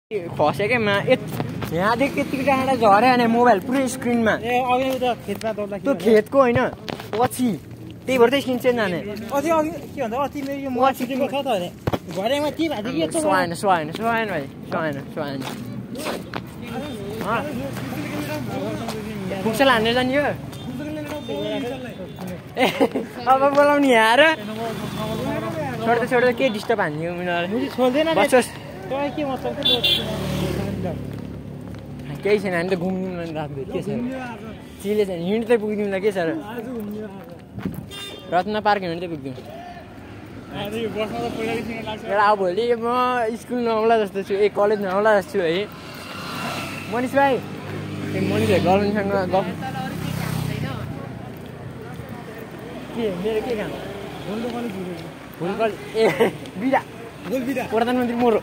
फसेकेमा यहाँदेखि यतिको टाढा झर्यो भने मोबाइल पुरै स्क्रिनमा त्यो खेतको होइन पछि त्यही भएर चाहिँ स्क्रिन चेन्ज जाने सुहाएन भाइ सुहाएन फुक्सल हान्ने जाने यो अब बोलाउने यहाँ छोड्दै के डिस्टर्ब हान्ने बसोस् केही छैन हामी त घुम्नु राख्दै के छ चिले छैन हिँड चाहिँ पुगिदिउँला के छ र रत्न पार्क हिँड चाहिँ पुग्दिउँ अब भोलि म स्कुल नआउला जस्तो छु कलेज नआउला जस्तो छु है मनिष भाइ मनिष भाइ गर्लफ्रेन्डसँग गफ के मेरो के काम ए बिदा प्रधानमन्त्री मोरो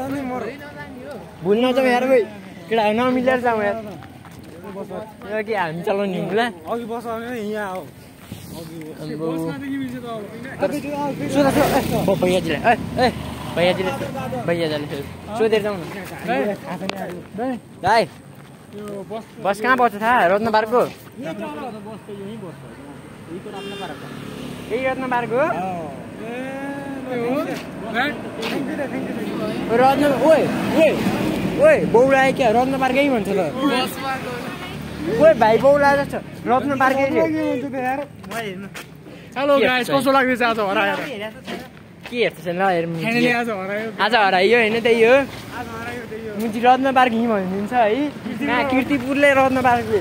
भुल्न चाहिँ यार भाइ केटा नमिलेर जाउँ यार के हामी चलाउने हुँला भैयाजीले सोधेर जाउँ न भाइ बस कहाँ पर्छ थाहा रत्न पार्कको यही रत्न पार्क हो रत्न ओए बौला क्या रत्न पार्कै भन्छ त ओए भाइ बौला जस्तो रत्न पार्कै हेलो गाइस कस्तो लाग्दैछ आज हराएर के हेर्छ ल आज हरायो होइन त्यही हो मुजी रत्न पार्क हिँ भनिदिन्छ है कहाँ किर्तिपुरले रत्न पार्कले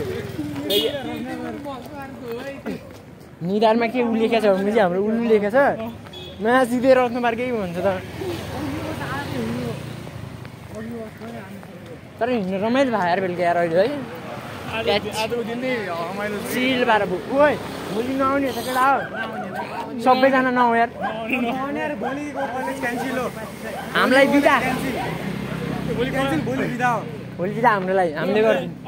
निधारमा के उ लेखेको छ मुजी हाम्रो उल्लु लेखेको छ नयाँ सिधै रत्न पार्कै भन्छ त तर हिँड्नु रमाइलो भयो यार बेलुका यार अहिले है चिल पाएर ओए भोलि नआउने त केटा हो सबैजना नआउ यार हामीलाई बिदा भोलि बिदा हाम्रोलाई हामीले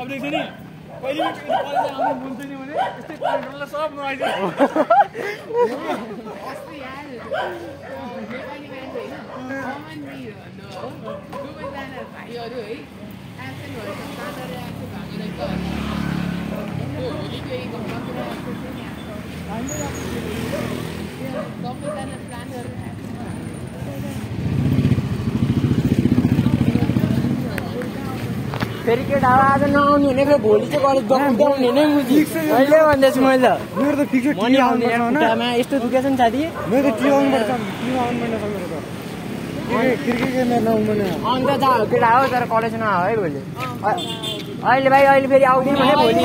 फेरि केटा आज नआउने भने फेरि भोलि चाहिँ कलेज गराउने नै मुजी अहिले भन्दैछु मैले मेरो त फिक्स मनी आउने खुट्टामा यस्तो दुखेछ नि साथी मेरो त टिम आउनुपर्छ अन्त जा केटा हो तर कलेज नआऊ है भोलि अहिले भाइ अहिले फेरि आउँदैन भने भोलि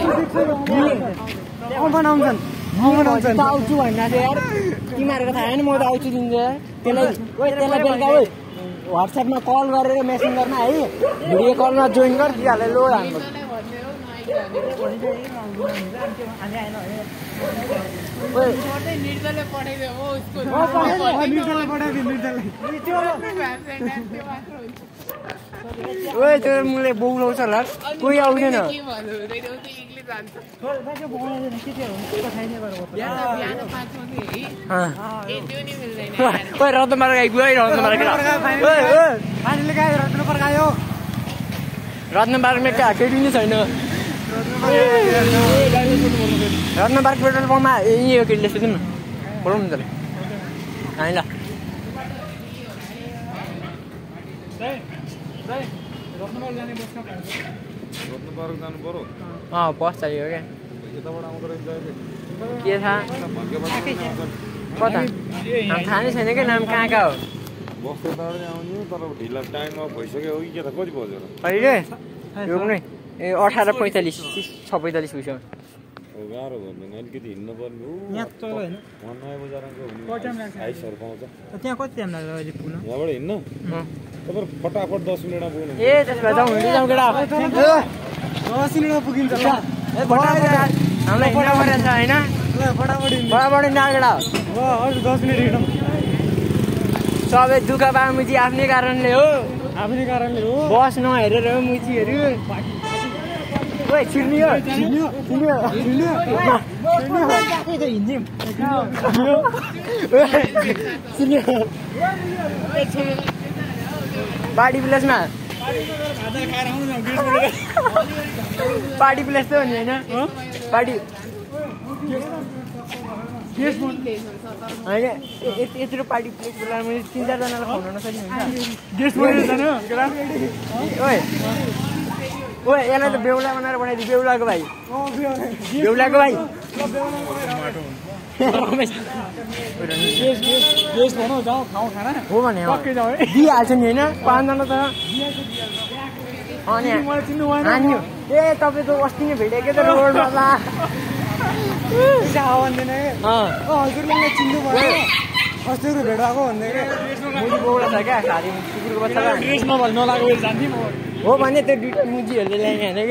आउँछु भन्दा चाहिँ यार तिमीहरूको थाहा छैन म त आउँछु दिन्छ त्यसलाई बेलुका हो व्हाट्सएपमा कल गरेर मेसेन्जरमा है भिडियो कलमा जोइन गर तिमीहरूले लो हाम्रो ओए त्यो मुले बोलाउँछ होला कोही आउँदैन रत्न पार्क आइपुग्यो है रत्न पार्कमा केही पनि छैन रत्न पार्क पेट्रोल पम्पमा यही हो केटीले सुन्नु न बोलाउनु त है ल बस चाहियो क्या के थाहा कता थाहा नै छैन क्या नाम कहाँ कहाँ हो अहिले यो पनि ए 18:45 6:45 भइसक्यो गाह्रो भन्दैन अलिकति हिँड्नु पर्ने त्यहाँ कति टाइम लाग्छ अहिले पुग्न यहाँबाट हिँड्नु तपाईँ फटाफट 10 मिनटमा पुग्नु ए त्यसो भए जाउँ हिँड्दै जाउँ केटा 10 मिनटमा पुगिन्छ हामीलाई हिँड्न परेछ होइन बडाबडी हिँड्दा केटा 10 मिनट हिँडौँ सबै दुःख पाए मुजी आफ्नै कारणले हो बस नहेरेर हो मुजीहरू ओए छिर्नी हो बाडी प्लेसमा पार्टी प्लेस त हो नि होइन पार्टी होइन यत्रो पार्टी प्लेस बोलाएर मैले 3-4 जनालाई खुवाउन नसक्ने हुन्छ ओए ओए यसलाई त बेहुला बनाएर बनाइदियो बेहुलाको भाइ बेहुलाको भाइ हो भने दिइहाल्छ नि होइन 5 जना त अनि हान्यो ए तपाईँ त अस्ति नै भेटेको त रोडमा हजुरले चिन्नु भयो हजुरहरू भेटाएको भन्दै मुजी बेहुला छ क्या सारी कुकुरको बच्चा नलागेर जान्थेँ म हो भने त्यो दुइटा मुजीहरूले ल्याइने होइन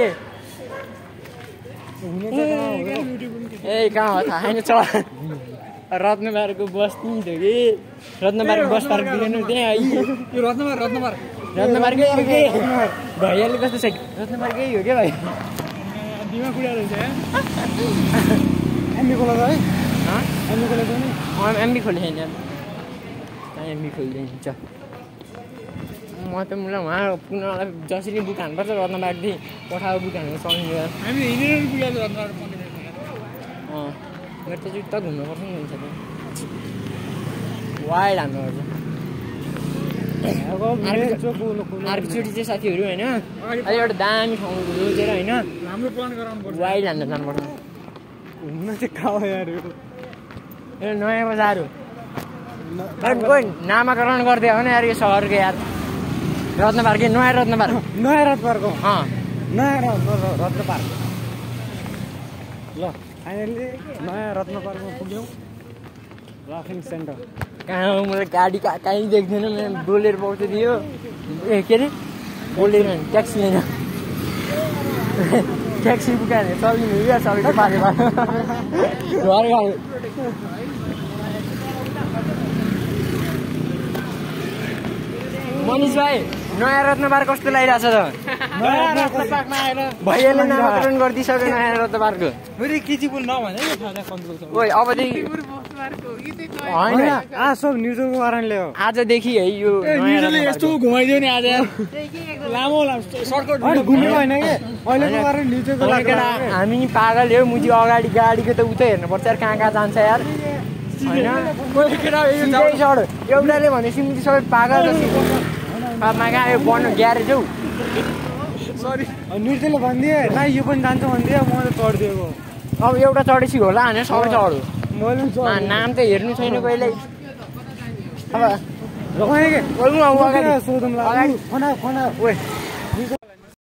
कि ए कहाँ हो थाहा छैन चल रत्नबारको बस्ती थियो कि रत्नबारको बस पार्क दिनु त्यहाँ यो रत्नबार रत्नबारकै हो कि भैयाले कस्तो छ रत्नबारकै हो क्या भाइ दिमा कुडा रहेछ एमबी खोला है एमबी खोला छ नि एमबी खोले छैन एमबी खोलिदिन्छ म त मलाई उहाँ पुग्नलाई जसरी बुक हान्नुपर्छ रत्नबारदेखि पठाएको बुक हान्नु सक्ने हामी हिँडेर पुगेको रत्नबार मेरो त जुत्ता घुम्नुपर्छ नि हुन्छ वाइड हान्नुपर्छ अर्कोचोटि चाहिँ साथीहरू होइन अहिले एउटा दामी ठाउँ रोजेर होइन राम्रो प्लान गराउनु पर्छ वाइड हान्न जानुपर्छ घुम्न चाहिँ कहाँ हो यार यो नयाँ बजार हो कोही नामाकरण गरिदियो भने यार यो सहरको यार रत्नपार्क नयाँ रत्नपार्क नयाँ रत्नपार्कको नयाँ रत्नपार्क ल फाइनली नयाँ रत्नपार्कमा पुग्यौँ राफ्टिङ सेन्टर कहाँ हो मलाई गाडी कहीँ देख्दैन मैले बोलेर पाउँछ दियो ए के अरे बोलेर ट्याक्सी होइन ट्याक्सी बुकाएर चल्दिनु क्या सबैको पारे घर घर मनिष भाइ नयाँ रत्नपार्क कस्तो लागिरहेछ त भैयाले नामाकरण गरिदिइसक्यो नयाँ रत्नपार्कको ओइ अबदेखि होइन सब न्युजको कारणले हो आजदेखि है यो यस्तो घुमाइदियो नि आज लामो सर्टकट घुमेको होइन कि अहिलेको कारण न्युजको हामी पागल हो मुजी अगाडि गाडीको त उतै हेर्नुपर्छ यार कहाँ कहाँ जान्छ यार होइन एउटाले भनेपछि मुजी सबै पागल कहाँ यो बन्नु ग्यारेज हौ सरी नृत्यले भनिदिए ना यो पनि जान्छ भनिदियो म त चढिदिएको अब एउटा चढेपछि होला होइन सबै चढ्यो नाम त हेर्नु छैन कहिले अब अगाडि